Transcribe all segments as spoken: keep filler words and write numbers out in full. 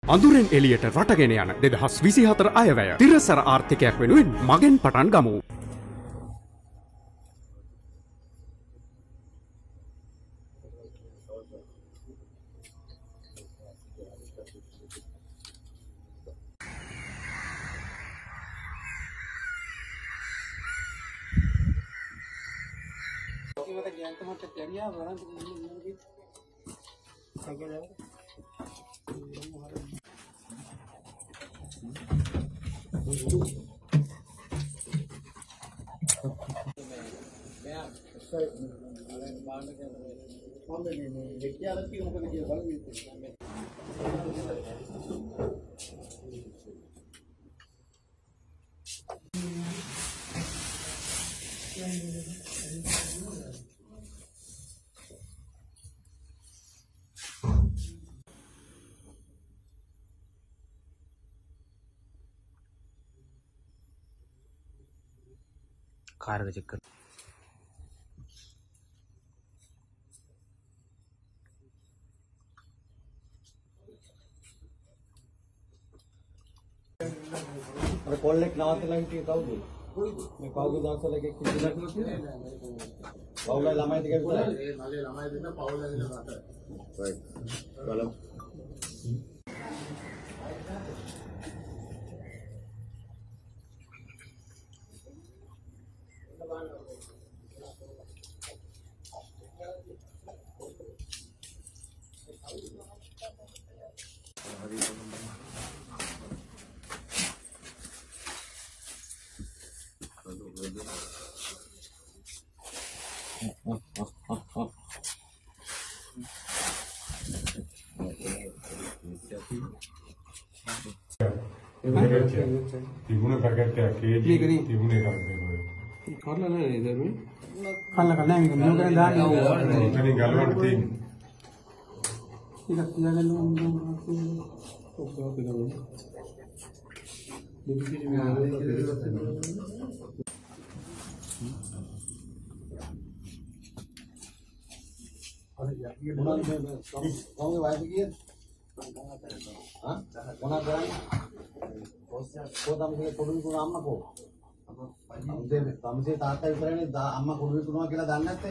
අඳුරෙන් එළියට රටගෙන යන දෙදහස් විසිහතර අයවැය තිරසර ආර්ථිකයක් වෙනුවෙන් මගෙන් පටන් ගමු. कार का चक्कर अरे कॉल लेके नवाते लगे कि काउ दे मैं काउ के दांत से लेके किसी लग पाउला लमाई दिखे बोला नाले लमाई देना पाउला ने लगाता है राइट चलो Tibunya pakai kayak tibunya kan karena nih itu mi karena karena ini kan juga dah ini galon tim tidak tidak lalu oh kau bilang jadi kita Kamu baik sikit. Hah? Mana berani? Kau tahu mesti turun ke amma ko. Amse amse tata iparane amma turun ke rumah kila dan natte.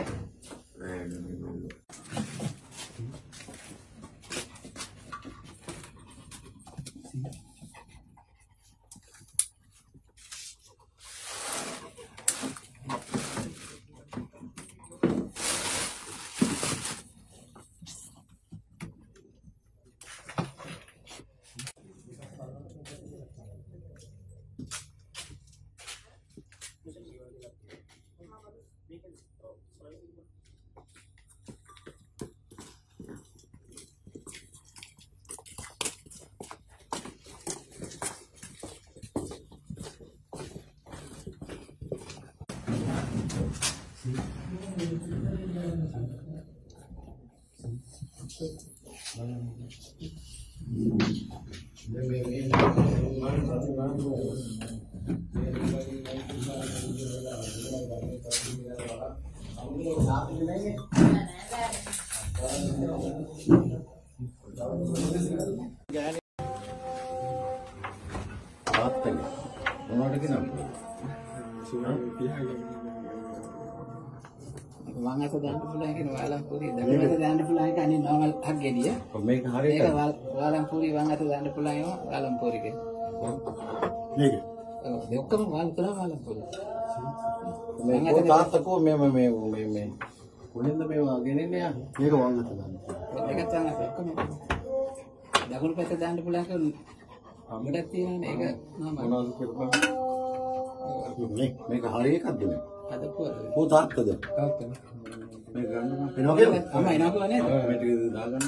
Wang atau dan pulang kan walang puri, dan atau dan pulang kan ini normal harga dia. Mereka hari kan walang puri wang atau dan pulang itu walang puri kan. Nih. Oh, dia kan walang pulang walang puri. Mereka tak tahu me me me me me. Kunin tu me wang ini ni ya. Ini ke wang atau dan. Mereka sangat kan. Dah kalau kita dan pulang kan. Berarti ni kan normal. Normal kita. Nih, mereka hari kan tu. Ada pun. Oh tak ada. Tak ada. Mereka ni. Ini okey. Ama ini aku ni. Mereka dah kan.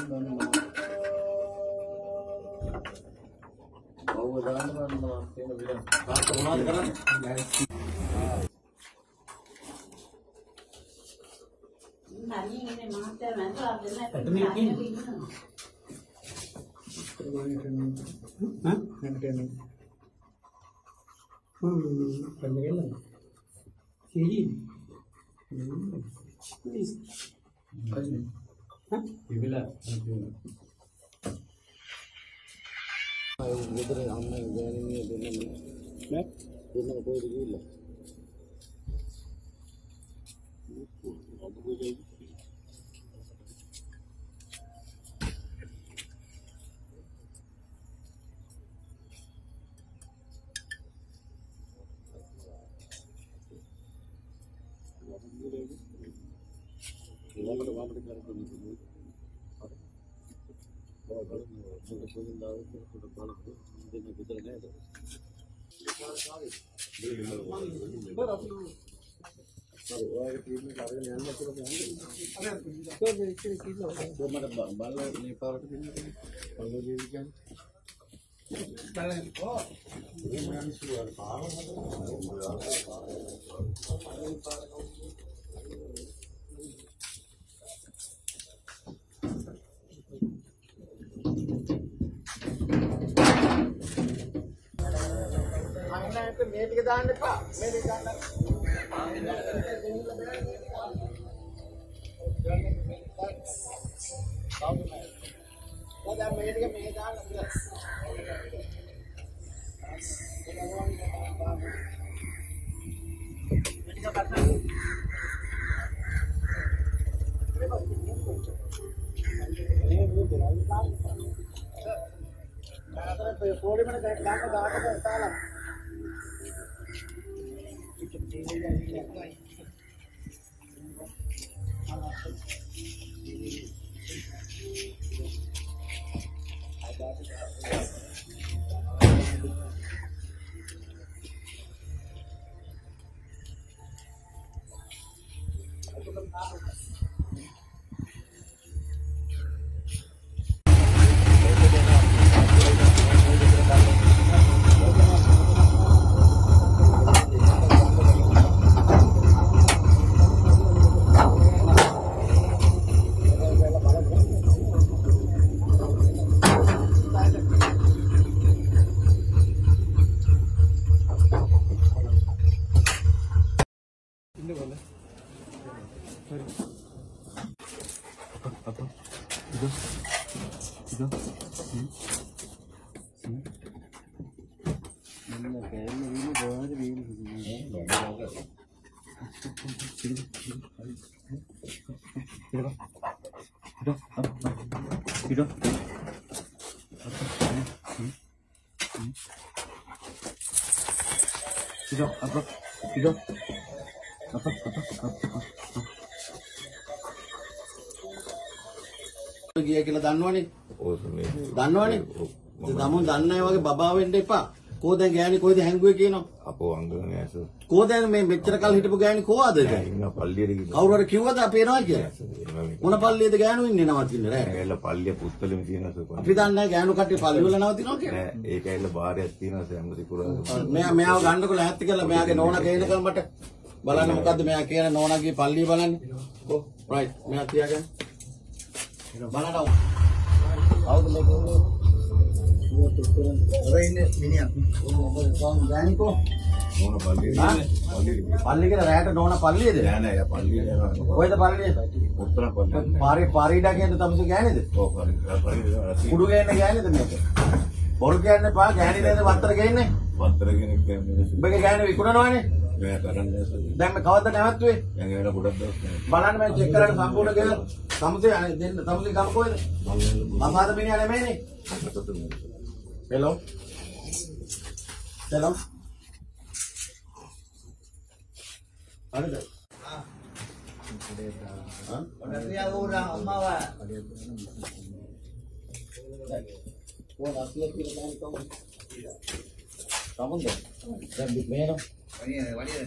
Oh dah kan. Ini bilang. Tak tahu kan. Nani ini master mana ada nak. Hah? Yang Hmm, pandai lah. Sini. Hmm. Hah? Bila. ගෙදර අම්මා ගෑණිනේ දෙන්නම නෑ දෙන්නම කොහෙද ගිහිල්ලා ඉලක්ක වාපට කරන්නේ මේ ටික දාන්න එපා මේ ටික දාන්න ඔය දැන් මේ ටික මේ දාන්න Tidak, apa? Tidak. Apa? Apa? Apa? ගියා කියලා දන්නවනේ. ඔව් මේ. දන්නවනේ. දමුන් දන්නේ වගේ බබා වෙන්න එපා. කොහෙද ගෑණි කොහෙද හැංගුවේ කියනවා. අපෝ අංගනේ ඇස. කොහෙද මේ මෙච්චර කල් හිටපු ගෑණි කොහාද දැන්? ඉන්න පල්ලියට ගිහින්. කවුරු හරි කිව්වද අපි එනවා කියලා? මොන පල්ලියද ගෑණු ඉන්නේ නවතින්නේ රෑ? ඇවිල්ලා පල්ලිය පුත්තලෙම තියෙනවා. අපි දන්නේ නැහැ ගෑණු කට්ටිය පල්ලි වල නවතිනවා කියලා. නෑ ඒක ඇවිල්ලා බාරයක් තියෙනවා සම්මුති පුරා. මෙයා මෙයාව ගන්නකො ලෑස්ති කරලා මෙයාගේ නෝනා ගේනකම් මට බලන්න මොකද්ද මෙයා කියන නෝනාගේ පල්ලිය බලන්නේ. ඔව් රයිට් මෙයා තියාගන්න. බලන්න. කවුද මේ කියන්නේ? ඔය ඉන්නේ මිනිහා. ඔව් ගෑනිකෝ. නෝනා පල්ලිය. පල්ලිය. පල්ලිය කියලා රැයට නෝනා පල්ලියද? නෑ නෑ යා පල්ලිය යනවා. කොහෙද පල්ලිය? උත්තර පල්ලිය. පාරේ පාරීඩා කියන්නේ තමස ගෑනේද? ඔව් පාරේ. කුඩු ගෑනේ ගෑනේද මේක? බොරු කියන්නේ පා ගෑණි නේද වත්තර ගේන්නේ? වත්තර කෙනෙක් කියන්නේ. උඹගේ ගෑනේ විකුණනවානේ? මම කරන්නේ දැන් මේ කවද්ද නැවතුනේ? දැන් ඒකට ගොඩක් දවස් බලන්න මම චෙක් කරලා සම්පූර්ණ කියලා සමුසේ දෙන්න සමුසේ ගම කොහෙද? මම මිනිහා නෙමෙයිනේ. හෙලෝ. හෙලෝ. හරිද? ආ. හා? ඔන්නතියා උරා අම්මව. ඕන අස්ලේ කියලා ගන්න කොහොමද? සමුද? දැන් මේනෝ වණිය වණිය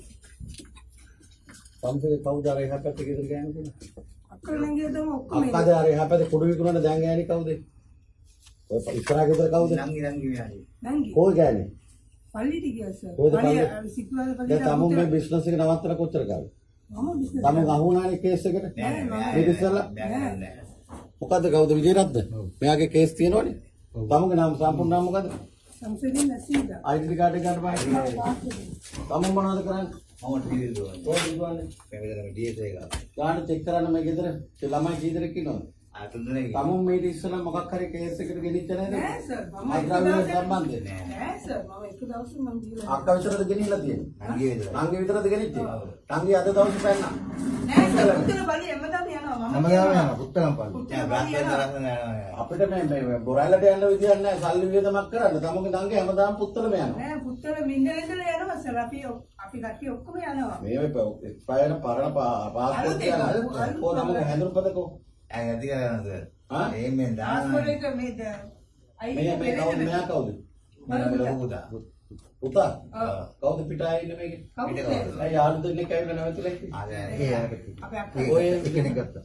සම්පූර්ණ කවුද අර එහා පැත්තේ ගෙදර ගෑනු කෙනා? අක්කා නංගිය තමයි ඔක්කොම අක්කාද අර එහා පැත්තේ කුඩු විකුණන දැන් ගෑණි කවුද? ඔය ඉස්සරහ ගෙදර කවුද? නංගි නංගි මෙයායි. නංගි. කොයි ගෑණි? පල්ලියට ගියා සර්. පල්ලිය සිකුරාද පල්ලියට. දැන් තමුන් මේ බිස්නස් එක නවත්තලා කොච්චර කාලෙ? මම බිස්නස්. තමුන් අහුණානේ කේස් එකට? නෑ නෑ. මේ ඉස්සරලා? නෑ නෑ. මොකද්ද කවුද විජේරත්ද? මෙයාගේ කේස් තියෙනවනේ. තමුන්ගේ නම සම්පූර්ණ නම මොකද්ද? සම්සෙදින් නැසීදා. අයිඩෙන්ටි කාඩ් එක ගන්න බෑ. තමුන් මොනවද කරන්නේ? මම ටීවී දුවන්නේ. කොහෙද දුවන්නේ? මේ විතරම ඩීඑස් එක ගන්න. ගාන චෙක් කරන්න මේ ගෙදර. ඒ ළමයි කී දෙනෙක් ඉන්නවද? තමුන් මේ ඉස්සෙල්ලා මොකක් හරි කේස් එකකට ගෙනිච්ච නේද? නෑ සර් මම හයිඩ්‍රාවිල සම්බන්ධයෙන්. නෑ සර් මම එක දවසක් මම දීලා අක්කා විතරද ගෙනිහිලා තියෙන්නේ? නංගි විතරද? නංගි විතරද ගෙනිච්චේ? නංගි අද දවසේ පැන්නා. නෑ සර් පුතල බලි හැමදාම යනවා මම හැමදාම යනවා පුත්තලම් පල්ලි. අපිට මේ මේ බොරැල්ලට යන්න විදියක් නැහැ. සල්ලි වියදමක් කරන්න. තමුන්ගේ නංගි හැමදාම පුත්තලම යනවා. නෑ පුතල මින්දල ඉඳලා යනවා සර් අපි අපි කට්ටිය ඔක්කොම යනවා මේ එක්ස්පයර් පරණ පාස්පෝර්ට් එක කොහොමද හැඳුනුපතකෝ? ඇයි ඇති කරනද? ආ? ඒ මේ දාන පාස්පෝර්ට් එක මේ මේ මේ කවුද මෙයා කවුද? පුතා. පුතා? ඔව්. කවුද පිට ආයේ ඉන්නේ මේකේ? කවුද? අය යාළු දෙන්නෙක් ඇවිල්ලා නැවතිලා ඉන්නේ. ආ ඒ අපි අක්කා ඔය කෙනෙක් ගත්තා.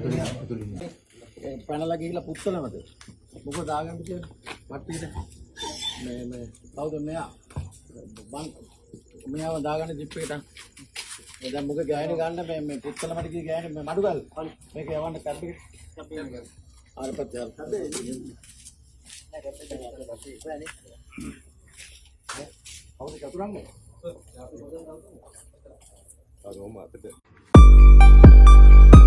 ඒ පැනලා ගිහිල්ලා පුත්තලමද? මොකද දාගන්න කියලා? පට්ටියට. මේ මේ කවුද මෙයා? බන් මෙයාව දාගන්න ජිප් එකට. මේ දැන් මොකද ගෑණි ගන්න මේ මේ පුත්තලමට ගිහ ගෑණි මේ මඩුගල්. මේක යවන්න කඩේ. ආර පත් යාර. කවුද කතුරන්නේ? අර ඔම අතට